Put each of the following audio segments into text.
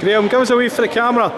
Graham, give us a wave for the camera.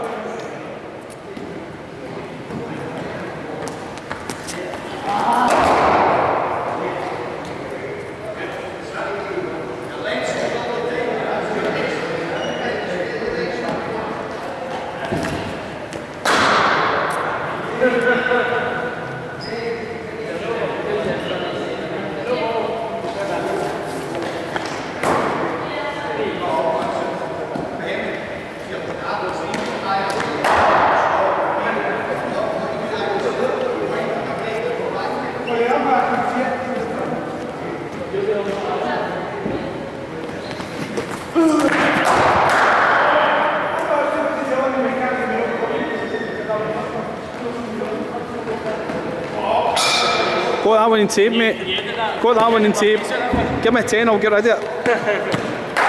Got that one in tape, mate. Got that one in tape. Give me a 10, I'll get rid of it.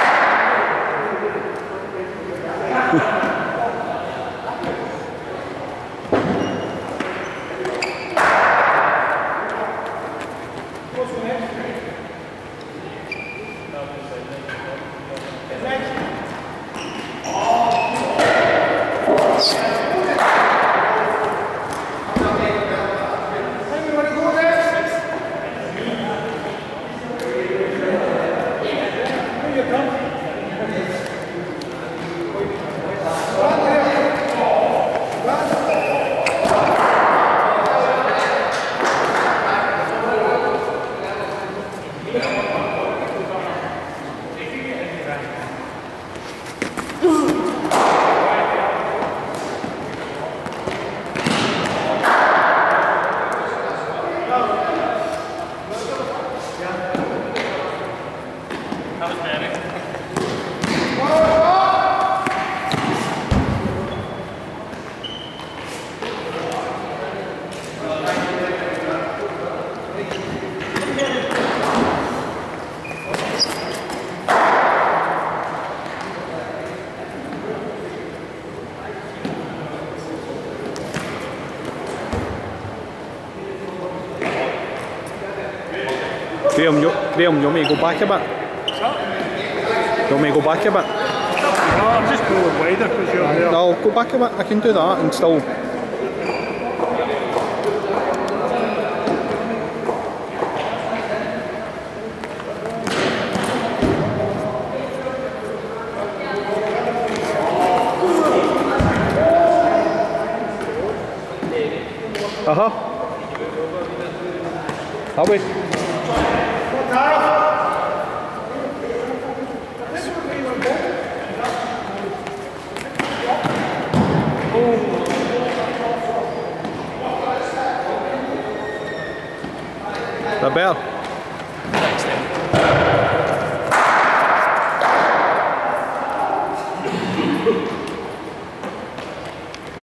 Graham, you want me to go back a bit? You want me to go back a bit? No, I'm just going wider because you're there. No, go back a bit, I can do that and still... Are we? That better?